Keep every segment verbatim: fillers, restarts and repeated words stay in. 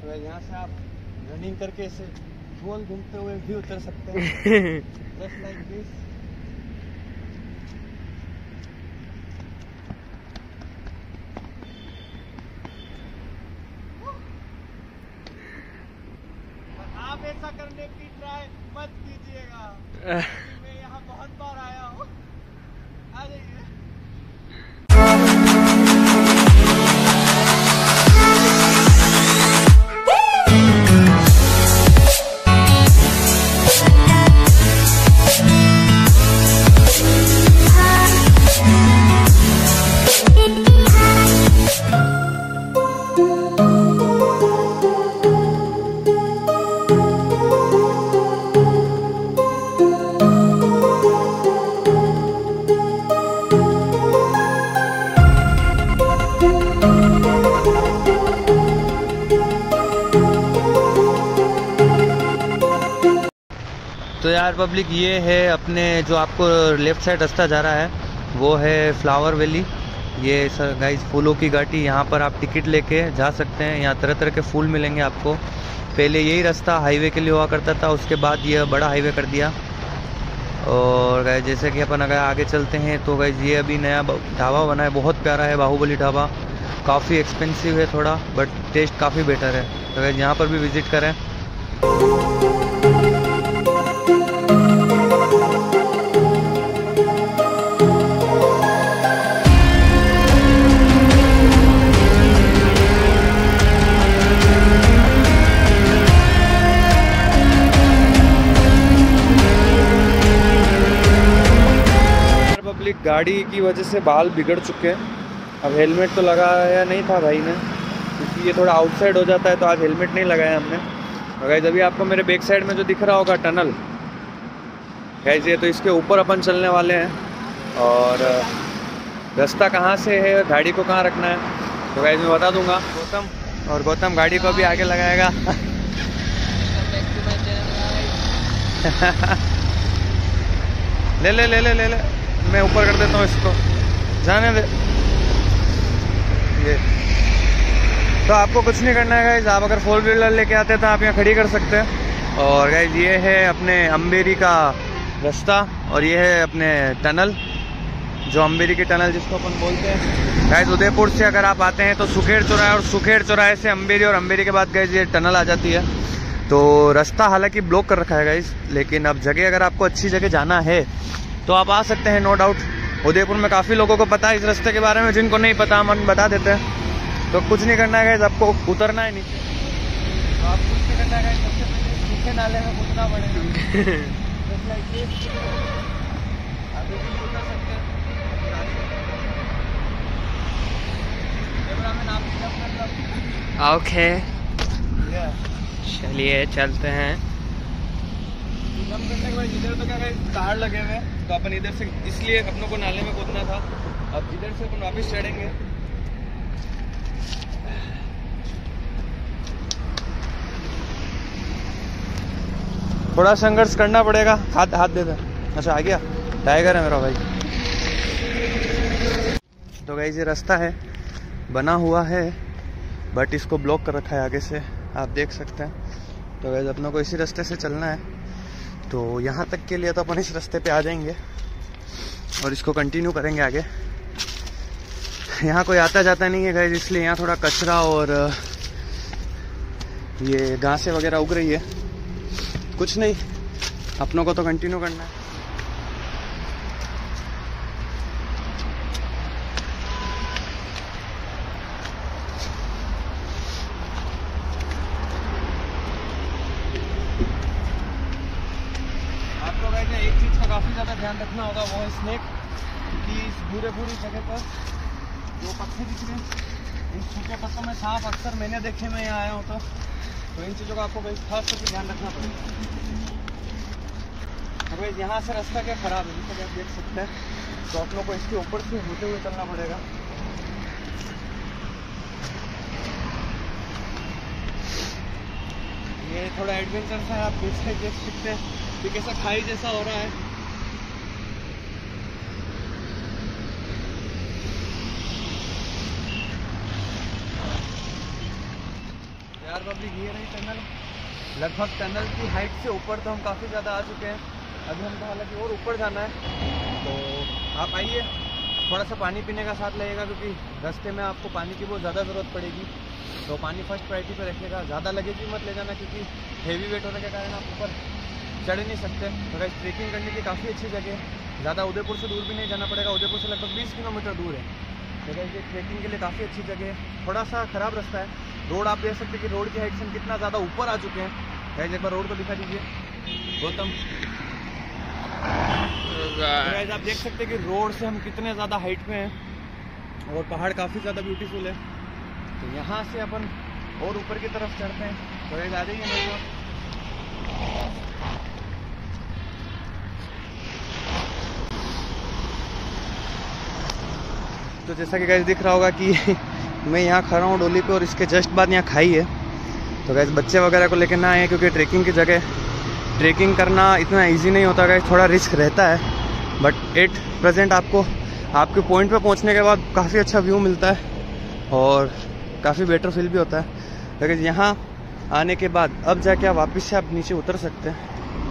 तो यहाँ से आप रनिंग करके ऐसे गोल घूमते हुए भी उतर सकते हैं। Just like this. आप ऐसा करने की ट्राई मत कीजिएगा। मैं यहाँ बहुत बार आया हूँ। आ जाइए। तो यार पब्लिक, ये है अपने जो आपको लेफ्ट साइड रास्ता जा रहा है वो है फ्लावर वैली। ये सर गाइस फूलों की घाटी, यहाँ पर आप टिकट लेके जा सकते हैं। यहाँ तरह तरह के फूल मिलेंगे आपको। पहले यही रास्ता हाईवे के लिए हुआ करता था, उसके बाद ये बड़ा हाईवे कर दिया। और गाइस जैसे कि अपन अगर आगे चलते हैं तो गाइस ये अभी नया ढाबा बना है, बहुत प्यारा है, बाहुबली ढाबा। काफ़ी एक्सपेंसिव है थोड़ा, बट टेस्ट काफ़ी बेटर है। तो गाइस यहाँ पर भी विज़िट करें। गाड़ी की वजह से बाल बिगड़ चुके हैं। अब हेलमेट तो लगाया नहीं था भाई ने, क्योंकि ये थोड़ा आउटसाइड हो जाता है, तो आज हेलमेट नहीं लगाया हमने। और गाइस अभी आपको मेरे बैक साइड में जो दिख रहा होगा टनल, गाइस ये तो इसके ऊपर अपन चलने वाले हैं। और रास्ता कहाँ से है, गाड़ी को कहाँ रखना है, तो गाइस मैं बता दूंगा। गौतम और गौतम गाड़ी को भी आगे लगाएगा। ले ले ले ले ले ले मैं ऊपर कर देता हूँ इसको, जाने दे। ये तो आपको कुछ नहीं करना है गाइज। आप अगर फोर व्हीलर लेके आते हैं तो आप यहाँ खड़ी कर सकते हैं। और गाइज ये है अपने अम्बेरी का रास्ता, और ये है अपने टनल, जो अम्बेरी की टनल जिसको अपन बोलते हैं। गाइज उदयपुर से अगर आप आते हैं तो सुखेड़ चौराहे, और सुखेड़ चौराहे से अम्बेरी, और अम्बेरी के बाद गाइज ये टनल आ जाती है। तो रास्ता हालांकि ब्लॉक कर रखा है गाइज, लेकिन अब जगह अगर आपको अच्छी जगह जाना है तो आप आ सकते हैं, नो डाउट। उदयपुर में काफ़ी लोगों को पता है इस रास्ते के बारे में, जिनको नहीं पता हम बता देते हैं। तो कुछ नहीं करना है गाइस, आपको उतरना है नीचे। तो आप कुछ नहीं करना है गाइस, सबसे पहले सूखे नाले में कूदना पड़ेगा। ओके चलिए चलते हैं। करने के बाद इधर तो क्या तार लगे हुए हैं, तो अपन इधर से, इसलिए अपनों को नाले में कूदना था। अब इधर से अपन वापस चढ़ेंगे। थोड़ा संघर्ष करना पड़ेगा। हाथ हाथ दे दे। अच्छा आ गया, टाइगर है मेरा भाई। तो गाइस ये रास्ता है, बना हुआ है, बट इसको ब्लॉक कर रखा है आगे से, आप देख सकते हैं। तो गाइस अपनों को इसी रास्ते से चलना है। तो यहाँ तक के लिए तो अपन इस रास्ते पे आ जाएंगे और इसको कंटिन्यू करेंगे आगे। यहाँ कोई आता जाता नहीं है गाइस, इसलिए यहाँ थोड़ा कचरा और ये घासें वगैरह उग रही है। कुछ नहीं, अपनों को तो कंटिन्यू करना है। एक चीज़ का काफ़ी ज़्यादा ध्यान रखना होगा, वो है स्नेक। कि इस पूरे पूरी जगह पर जो पत्ते दिख रहे हैं, इन सूखे पत्तों में सांप अक्सर मैंने देखे, मैं यहाँ आया हूँ तो तो इन चीज़ों का आपको खास करके ध्यान रखना पड़ेगा। तो भाई यहाँ से रास्ता क्या ख़राब है, जैसे आप देख सकते हैं, तो आप लोग को इसके ऊपर से होते हुए चलना पड़ेगा। ये थोड़ा एडवेंचर सा है, आप बीच से देख सकते हैं कि कैसा खाई जैसा हो रहा है। यार पब्लिक ये रही टनल। लगभग टनल की हाइट से ऊपर तो हम काफ़ी ज़्यादा आ चुके हैं। अभी हमको हालांकि और ऊपर जाना है, तो आप आइए। थोड़ा सा पानी पीने का साथ लगेगा क्योंकि रास्ते में आपको पानी की बहुत ज़्यादा ज़रूरत पड़ेगी, तो पानी फर्स्ट प्रायोरिटी पर रखिएगा। ज़्यादा लगेज भी मत ले जाना क्योंकि हेवी वेट होने के कारण आप ऊपर चढ़ नहीं सकते। तो गाइस ट्रेकिंग करने की काफ़ी अच्छी जगह है, ज़्यादा उदयपुर से दूर भी नहीं जाना पड़ेगा। उदयपुर से लगभग बीस किलोमीटर दूर है, तो गाइस ये ट्रेकिंग के लिए काफ़ी अच्छी जगह है। थोड़ा सा ख़राब रास्ता है, रोड आप देख सकते हैं कि रोड की हाइट से हम कितना ज़्यादा ऊपर आ चुके हैं। गाइस एक बार रोड को दिखा दीजिए गौतम। गाइस आप देख सकते हैं कि रोड से हम कितने ज़्यादा हाइट पे हैं और पहाड़ काफ़ी ज़्यादा ब्यूटीफुल है। तो यहाँ से अपन और ऊपर की तरफ चढ़ते हैं, तो गाइस आ जाइए मेरे को। तो जैसा कि गाइस दिख रहा होगा कि मैं यहाँ खड़ा हूँ डोली पे और इसके जस्ट बाद यहाँ खाई है। तो गाइस बच्चे वगैरह को लेकर ना आए क्योंकि ट्रेकिंग की जगह ट्रेकिंग करना इतना इजी नहीं होता गाइस, थोड़ा रिस्क रहता है। बट एट प्रेजेंट आपको आपके पॉइंट पे पहुँचने के बाद काफ़ी अच्छा व्यू मिलता है और काफ़ी बेटर फील भी होता है। लेकिन यहाँ आने के बाद अब जाके आप वापस से आप नीचे उतर सकते हैं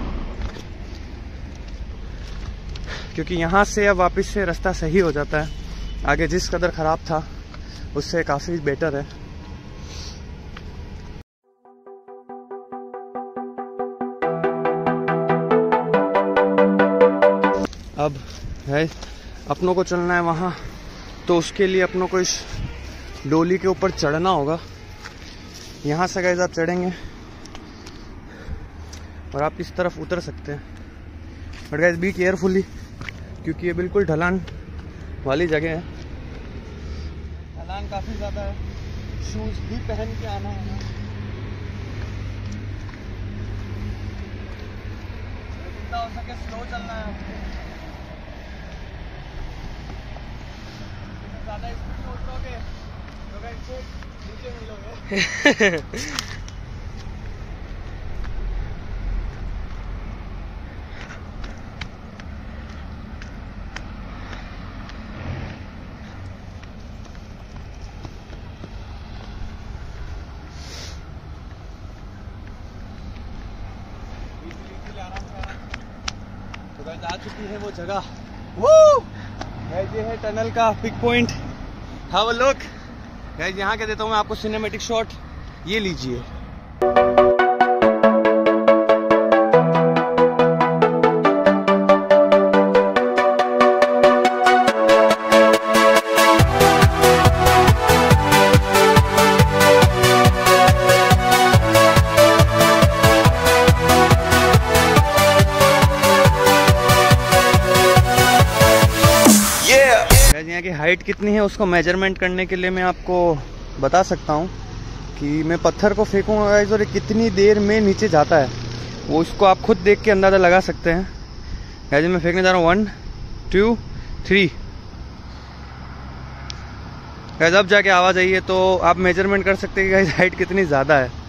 क्योंकि यहाँ से अब वापस से रास्ता सही हो जाता है। आगे जिस कदर ख़राब था उससे काफ़ी बेटर है। अब है अपनों को चलना है वहाँ, तो उसके लिए अपनों को इस डोली के ऊपर चढ़ना होगा। यहाँ से गाइस आप चढ़ेंगे और आप इस तरफ उतर सकते हैं। बट गाइस बी केयरफुली क्योंकि ये बिल्कुल ढलान वाली जगह है, ढलान काफ़ी ज़्यादा है, शूज़ भी पहन के आना है। जितना हो सके स्लो चलना है आपको, ज़्यादा स्पीड में उतरोगे तो गाइस नीचे मिलोगे। तो गाइस आ चुकी है वो जगह, वो गाइस ये है टनल का pick point. Have a look guys, यहाँ के देता हूँ मैं आपको सिनेमैटिक शॉट, ये लीजिए। यहाँ की हाइट कितनी है उसको मेजरमेंट करने के लिए मैं आपको बता सकता हूँ कि मैं पत्थर को फेंकूंगा गाइस और कितनी देर में नीचे जाता है, वो इसको आप खुद देख के अंदाज़ा लगा सकते हैं। गाइस मैं फेंकने जा रहा हूँ, वन टू थ्री। गाइस अब जाके आवाज़ आई है तो आप मेजरमेंट कर सकते हैं कि गाइस हाइट कितनी ज़्यादा है।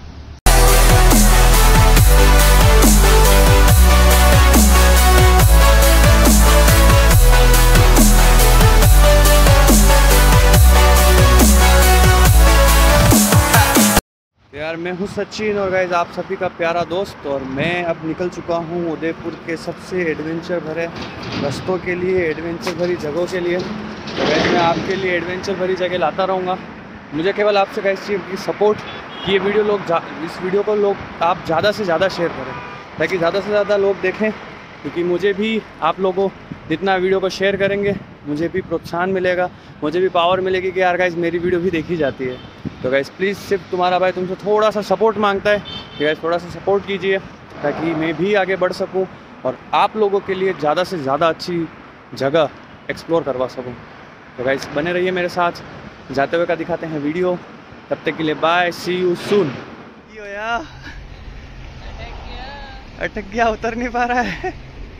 यार मैं हूँ सचिन और गाइज आप सभी का प्यारा दोस्त, और मैं अब निकल चुका हूँ उदयपुर के सबसे एडवेंचर भरे रास्तों के लिए, एडवेंचर भरी जगहों के लिए। तो गाइज मैं आपके लिए एडवेंचर भरी जगह लाता रहूँगा। मुझे केवल आपसे गाइज चाहिए कि सपोर्ट, कि ये वीडियो लोग इस वीडियो को लोग आप ज़्यादा से ज़्यादा शेयर करें ताकि ज़्यादा से ज़्यादा लोग देखें, क्योंकि मुझे भी आप लोगों जितना वीडियो को शेयर करेंगे मुझे भी प्रोत्साहन मिलेगा, मुझे भी पावर मिलेगी कि यार गाइज मेरी वीडियो भी देखी जाती है। तो गाइज प्लीज़ सिर्फ तुम्हारा भाई तुमसे थोड़ा सा सपोर्ट मांगता है कि गाइज थोड़ा सा सपोर्ट कीजिए ताकि मैं भी आगे बढ़ सकूं और आप लोगों के लिए ज़्यादा से ज़्यादा अच्छी जगह एक्सप्लोर करवा सकूं। तो गाइज बने रहिए मेरे साथ, जाते हुए का दिखाते हैं वीडियो। तब तक के लिए बाय, सी यू सून। यार अटक गया, उतर नहीं पा रहा है।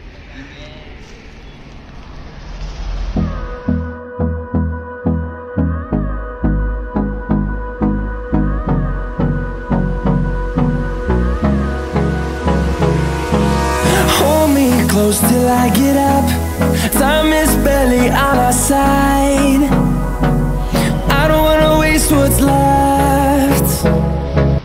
Close till I get up, time is barely on our side. I don't wanna waste what's left.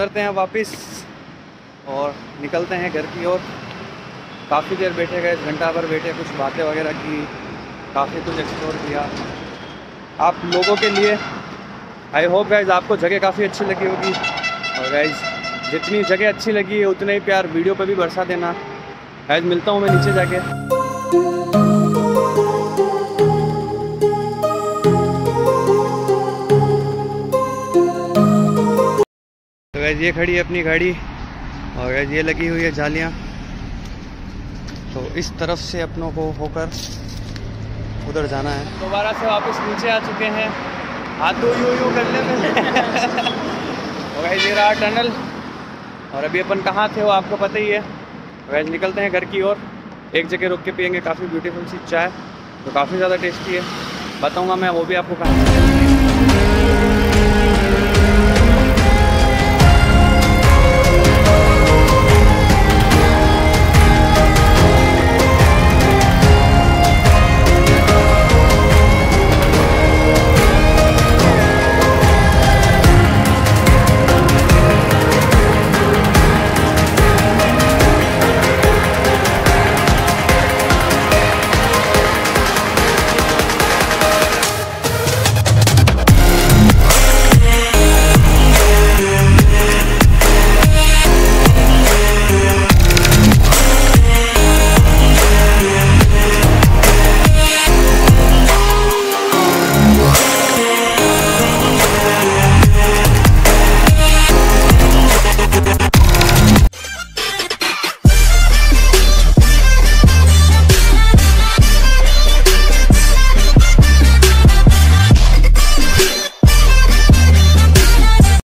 उतरते हैं वापस और निकलते हैं घर की ओर। काफ़ी देर बैठे गए, घंटा भर बैठे, कुछ बातें वगैरह की, काफ़ी कुछ एक्सप्लोर किया आप लोगों के लिए। आई होप गाइज आपको जगह काफ़ी अच्छी लगी होगी, और गाइज जितनी जगह अच्छी लगी है उतना ही प्यार वीडियो पे भी बरसा देना। गाइज मिलता हूँ मैं नीचे जाके। तो गाइज ये खड़ी है अपनी गाड़ी, और गाइज ये लगी हुई है जालियाँ। तो इस तरफ से अपनों को होकर उधर जाना है। दोबारा से वापस नीचे आ चुके हैं, हाथ दो यू यू करने में। और गाइज ये रहा टनल, और अभी अपन कहाँ थे वो आपको पता ही है। गाइज निकलते हैं घर की ओर। एक जगह रुक के पियेंगे काफ़ी ब्यूटीफुल सी चाय, तो काफ़ी ज़्यादा टेस्टी है, बताऊँगा मैं वो भी आपको कहाँ।